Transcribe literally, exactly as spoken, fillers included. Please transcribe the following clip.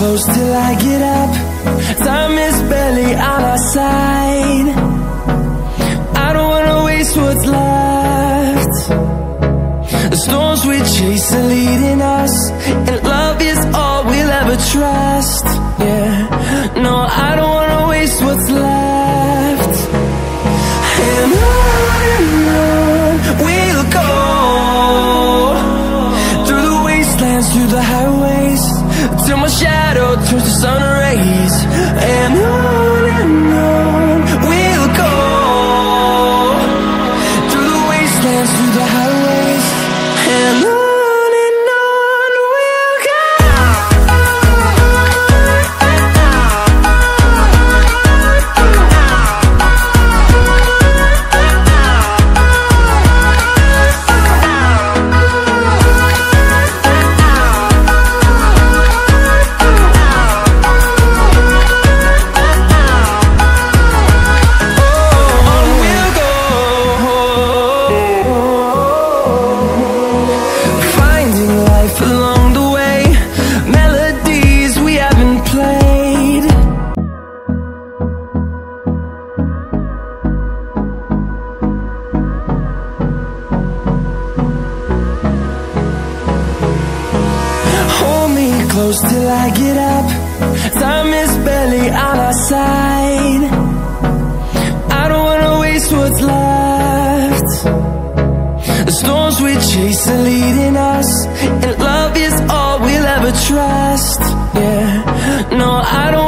close till I get up. Time is barely on our side. I don't wanna waste what's left. The storms we chase are leading us, and love is all we'll ever trust. Yeah, no, I don't wanna waste what's left. And on and on we'll go, through the wastelands, through the highways, till my shadow turns to sun rays. And on and on we'll go, through the wastelands, through the highways, and on. Close till I get up. Time is barely on our side. I don't wanna waste what's left. The storms we chase are leading us, and love is all we'll ever trust. Yeah, no, I don't